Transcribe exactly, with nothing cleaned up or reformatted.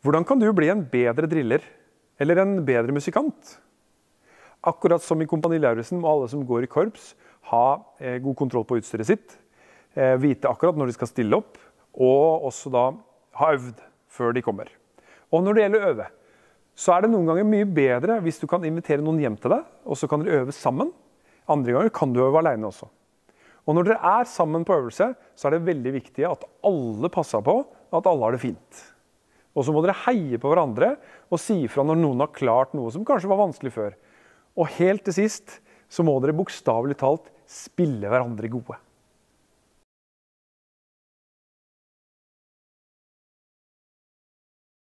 Hvordan kan du bli en bedre driller, eller en bedre musikant? Akkurat som i Kompani Lauritzen må alle som går i korps ha eh, god kontroll på utstyret sitt, eh, vite akkurat når de skal stille opp, og også da ha øvd før de kommer. Og når det gjelder å øve, så er det noen ganger mye bedre hvis du kan invitere noen hjem til deg, og så kan dere øve sammen. Andre ganger kan du øve alene også. Og når dere er sammen på øvelse, så er det veldig viktig at alle passer på at alle har det fint. Og så må dere heie på hverandre og si ifra når noen har klart noe som kanskje var vanskelig før. Og helt til sist så må dere bokstavelig talt spille hverandre gode.